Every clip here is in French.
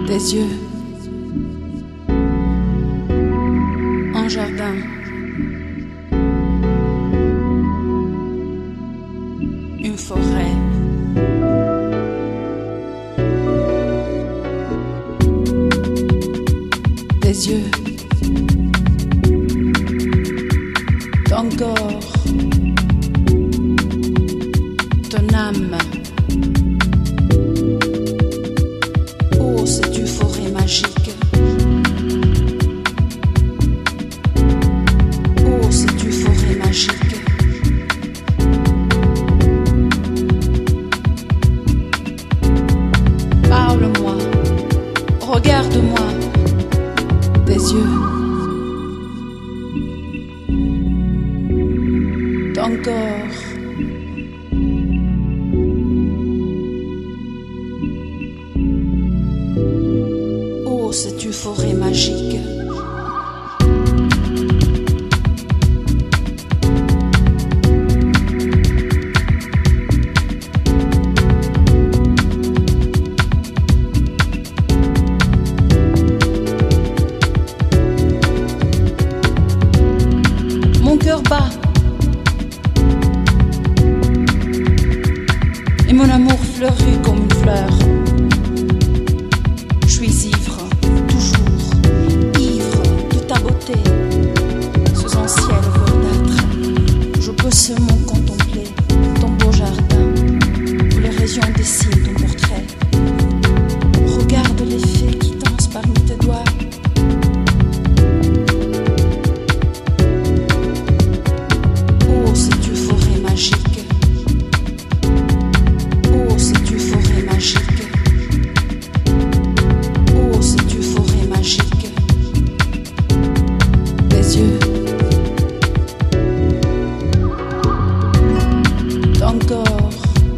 Des yeux, un jardin, une forêt, des yeux, ton corps, ton âme. Oh, c'est une forêt magique. Oh, c'est une forêt magique. Parle-moi, regarde-moi, des yeux, ton corps. Oh, c'est une forêt magique. Mon cœur bat et mon amour fleurit comme une fleur. Je suis ivre, toujours ivre de ta beauté. Sous un ciel verdâtre, je peux seulement contempler ton beau jardin où les régions dessinent ton portrait. Regarde les fées qui dansent parmi tes doigts. Oh, c'est une forêt magique. Oh, c'est une forêt magique. Oh, c'est une forêt magique. Des yeux, ton corps.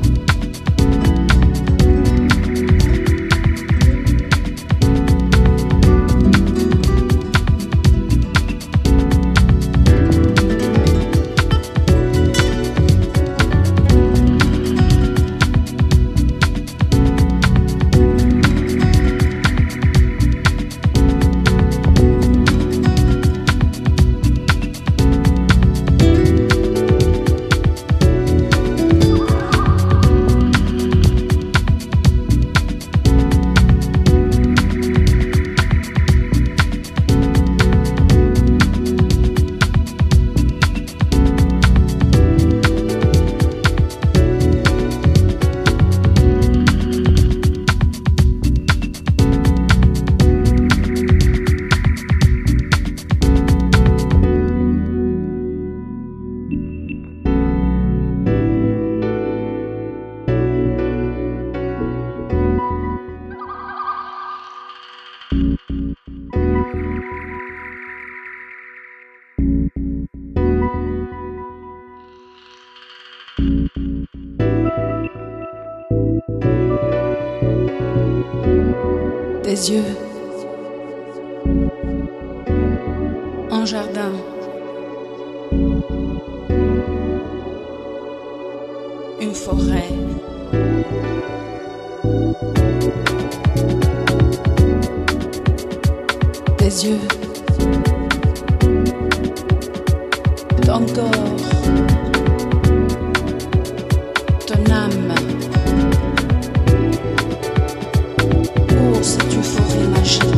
Des yeux, un jardin, une forêt, des yeux, ton corps, ton âme. Oh, c'est une forêt magique.